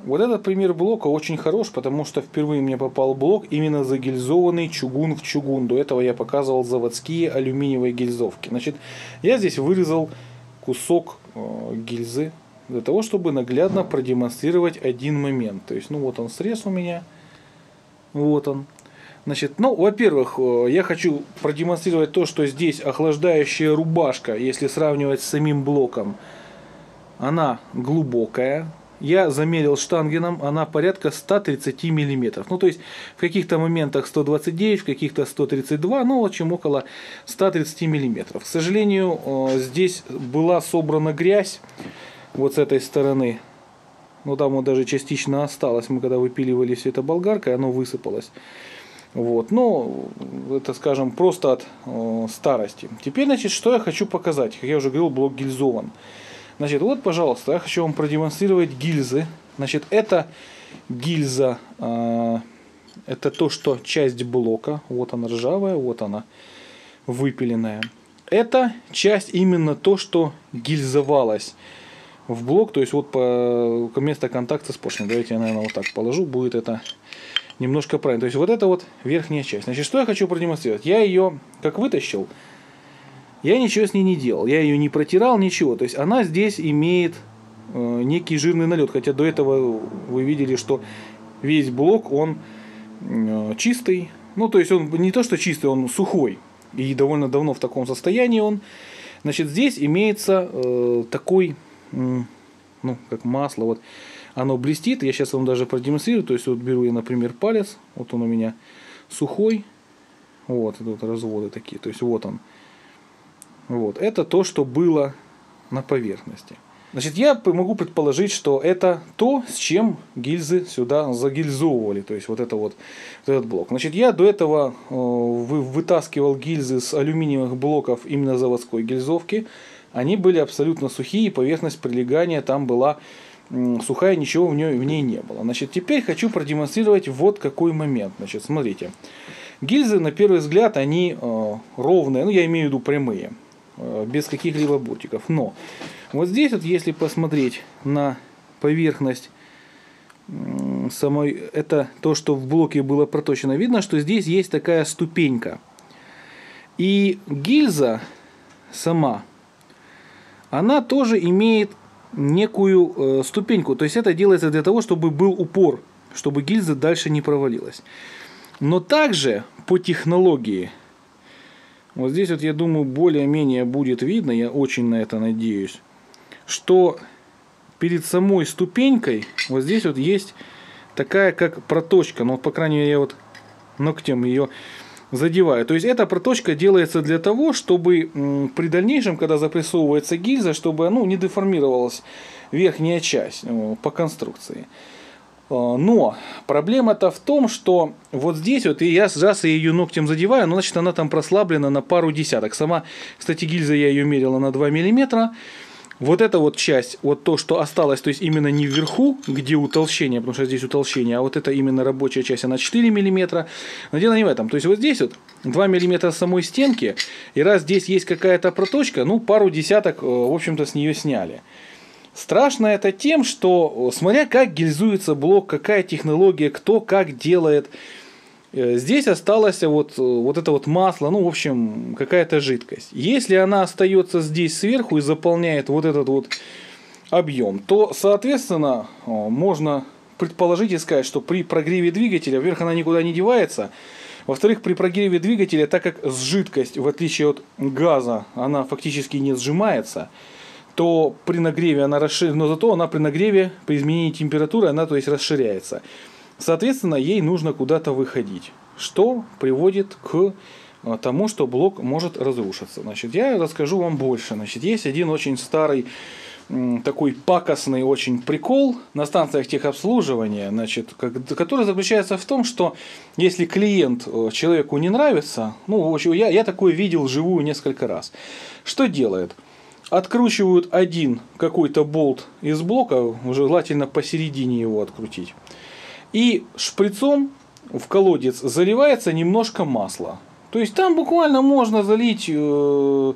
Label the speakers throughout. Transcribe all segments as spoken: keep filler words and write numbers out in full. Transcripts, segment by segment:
Speaker 1: Вот этот пример блока очень хорош, потому что впервые мне попал блок именно загильзованный чугун в чугун. До этого я показывал заводские алюминиевые гильзовки. Значит, я здесь вырезал кусок э, гильзы для того, чтобы наглядно продемонстрировать один момент. То есть, ну вот он срез у меня. Вот он. Значит, ну, во-первых, я хочу продемонстрировать то, что здесь охлаждающая рубашка, если сравнивать с самим блоком, она глубокая. Я замерил штангеном, она порядка ста тридцати миллиметров. Ну, то есть, в каких-то моментах сто двадцать девять, в каких-то сто тридцать два, ну, в общем, около ста тридцати миллиметров. К сожалению, здесь была собрана грязь вот с этой стороны. Ну, там вот даже частично осталось. Мы когда выпиливали все это болгаркой, оно высыпалось. Вот, ну, это, скажем, просто от э, старости. Теперь, значит, что я хочу показать. Как я уже говорил, блок гильзован. Значит, вот, пожалуйста, я хочу вам продемонстрировать гильзы. Значит, это гильза, э, это то, что часть блока. Вот она ржавая, вот она выпиленная. Это часть именно то, что гильзовалось в блок. То есть, вот по место контакта с поршнем. Давайте я, наверное, вот так положу. Будет это немножко правильно. То есть вот это вот верхняя часть. Значит, что я хочу продемонстрировать? Я ее как вытащил, я ничего с ней не делал. Я ее не протирал, ничего. То есть она здесь имеет э, некий жирный налет. Хотя до этого вы видели, что весь блок, он э, чистый. Ну, то есть он не то, что чистый, он сухой. И довольно давно в таком состоянии он. Значит, здесь имеется э, такой, э, ну, как масло, вот. Оно блестит, я сейчас вам даже продемонстрирую. То есть вот беру я, например, палец, вот он у меня сухой, вот, вот разводы такие, то есть вот он. Вот, это то, что было на поверхности. Значит, я могу предположить, что это то, с чем гильзы сюда загильзовывали, то есть вот это вот, вот этот блок. Значит, я до этого э, вытаскивал гильзы с алюминиевых блоков именно заводской гильзовки. Они были абсолютно сухие, поверхность прилегания там была сухая, ничего в ней, в ней не было. Значит, теперь хочу продемонстрировать вот какой момент. Значит, смотрите. Гильзы, на первый взгляд, они э, ровные, ну, я имею в виду прямые, э, без каких-либо бортиков. Но вот здесь вот, если посмотреть на поверхность э, самой, это то, что в блоке было проточено, видно, что здесь есть такая ступенька. И гильза сама, она тоже имеет некую э, ступеньку. То есть это делается для того, чтобы был упор, чтобы гильза дальше не провалилась. Но также по технологии, вот здесь вот, я думаю, более-менее будет видно, я очень на это надеюсь, что перед самой ступенькой вот здесь вот есть такая как проточка. Ну, по крайней мере, я вот ногтем ее задеваю. То есть эта проточка делается для того, чтобы при дальнейшем, когда запрессовывается гильза, чтобы, ну, не деформировалась верхняя часть, ну, по конструкции. Но проблема-то в том, что вот здесь вот, и я раз я ее ногтем задеваю, ну, значит, она там прослаблена на пару десяток. Сама, кстати, гильза я ее мерила на два миллиметра. Вот эта вот часть, вот то, что осталось, то есть именно не вверху, где утолщение, потому что здесь утолщение, а вот это именно рабочая часть, она четыре миллиметра. Но дело не в этом. То есть вот здесь вот два миллиметра самой стенки, и раз здесь есть какая-то проточка, ну, пару десяток, в общем-то, с нее сняли. Страшно это тем, что, смотря как гильзуется блок, какая технология, кто как делает, здесь осталось вот, вот это вот масло, ну, в общем, какая-то жидкость. Если она остается здесь сверху и заполняет вот этот вот объем, то, соответственно, можно предположить и сказать, что при прогреве двигателя, во-первых, она никуда не девается, во-вторых, при прогреве двигателя, так как жидкость, в отличие от газа, она фактически не сжимается, то при нагреве она расширяется, но зато она при нагреве, при изменении температуры, она, то есть, расширяется. Соответственно, ей нужно куда-то выходить, что приводит к тому, что блок может разрушиться. Значит, я расскажу вам больше. Значит, есть один очень старый, такой пакостный очень прикол на станциях техобслуживания, значит, который заключается в том, что если клиент человеку не нравится, ну, я, я такое видел вживую несколько раз, что делает? Откручивают один какой-то болт из блока, желательно посередине его открутить. И шприцом в колодец заливается немножко масла. То есть там буквально можно залить э,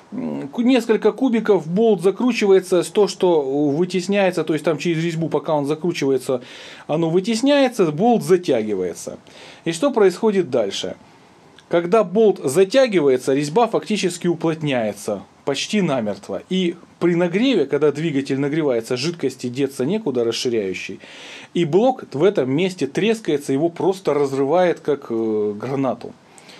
Speaker 1: несколько кубиков, болт закручивается, то, что вытесняется, то есть там через резьбу, пока он закручивается, оно вытесняется, болт затягивается. И что происходит дальше? Когда болт затягивается, резьба фактически уплотняется почти намертво. И при нагреве, когда двигатель нагревается, жидкости деться некуда, расширяющий, и блок в этом месте трескается, его просто разрывает как э, гранату.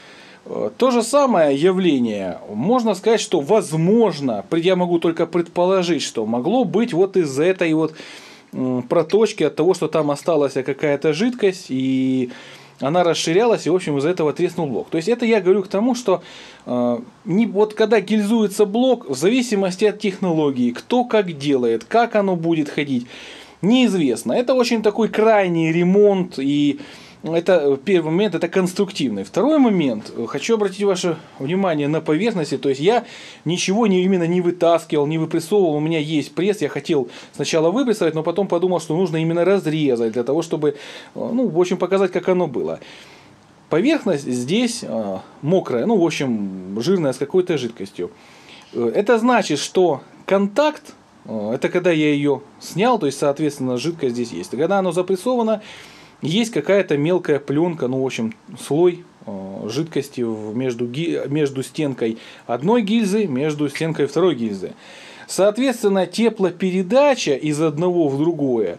Speaker 1: То же самое явление, можно сказать, что возможно, я могу только предположить, что могло быть вот из-за этой вот проточки, от того, что там осталась какая-то жидкость, и она расширялась, и в общем из-за этого треснул блок. То есть это я говорю к тому, что э, не, вот когда гильзуется блок, в зависимости от технологии, кто как делает, как оно будет ходить, неизвестно. Это очень такой крайний ремонт, и это первый момент, это конструктивный. Второй момент, хочу обратить ваше внимание на поверхности, то есть я ничего не, именно не вытаскивал, не выпрессовывал, у меня есть пресс, я хотел сначала выпрессовать, но потом подумал, что нужно именно разрезать, для того, чтобы, ну, в общем, показать, как оно было. Поверхность здесь мокрая, ну, в общем, жирная, с какой-то жидкостью. Это значит, что контакт, это когда я ее снял, то есть, соответственно, жидкость здесь есть. Когда оно запрессовано, есть какая-то мелкая пленка, ну, в общем, слой э, жидкости между, между стенкой одной гильзы, между стенкой второй гильзы. Соответственно, теплопередача из одного в другое,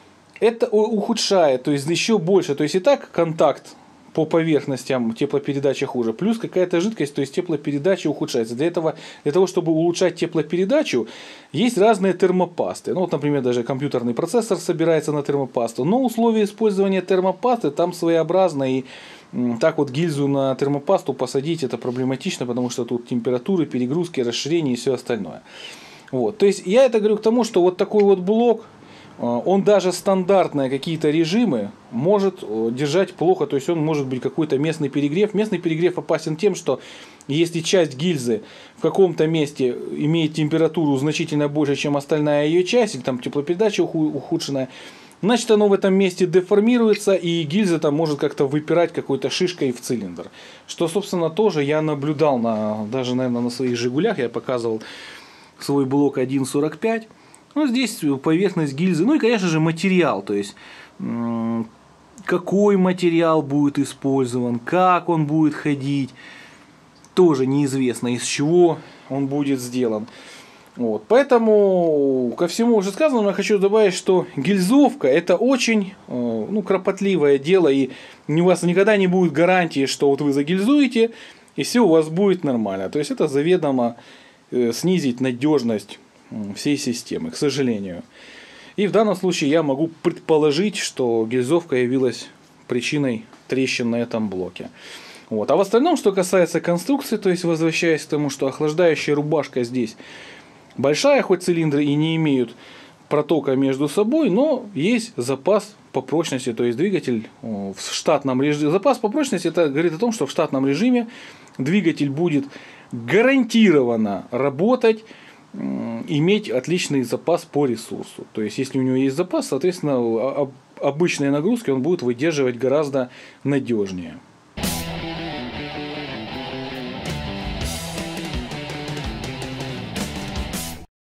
Speaker 1: это ухудшает, то есть еще больше. То есть и так контакт по поверхностям, теплопередача хуже, плюс какая-то жидкость, то есть теплопередача ухудшается. Для этого, для того, чтобы улучшать теплопередачу, есть разные термопасты. Ну, вот, например, даже компьютерный процессор собирается на термопасту, но условия использования термопасты там своеобразные. И так вот гильзу на термопасту посадить это проблематично, потому что тут температуры, перегрузки, расширение и все остальное. Вот. То есть я это говорю к тому, что вот такой вот блок, он даже стандартные какие-то режимы может держать плохо, то есть он может быть какой-то местный перегрев. Местный перегрев опасен тем, что если часть гильзы в каком-то месте имеет температуру значительно больше, чем остальная ее часть, или там теплопередача ухудшенная, значит оно в этом месте деформируется, и гильза там может как-то выпирать какой-то шишкой в цилиндр. Что, собственно, тоже я наблюдал на, даже, наверное, на своих «Жигулях», я показывал свой блок один сорок пять. Ну, здесь поверхность гильзы, ну и, конечно же, материал, то есть какой материал будет использован, как он будет ходить, тоже неизвестно, из чего он будет сделан. Вот. Поэтому ко всему уже сказанному я хочу добавить, что гильзовка это очень ну, кропотливое дело, и у вас никогда не будет гарантии, что вот вы загильзуете, и все у вас будет нормально. То есть это заведомо снизить надежность всей системы, к сожалению. И в данном случае я могу предположить, что гильзовка явилась причиной трещин на этом блоке. Вот. А в остальном, что касается конструкции, то есть возвращаясь к тому, что охлаждающая рубашка здесь большая, хоть цилиндры и не имеют протока между собой, но есть запас по прочности, то есть двигатель в штатном режиме. Запас по прочности это говорит о том, что в штатном режиме двигатель будет гарантированно работать, иметь отличный запас по ресурсу. То есть, если у него есть запас, соответственно, обычные нагрузки он будет выдерживать гораздо надежнее.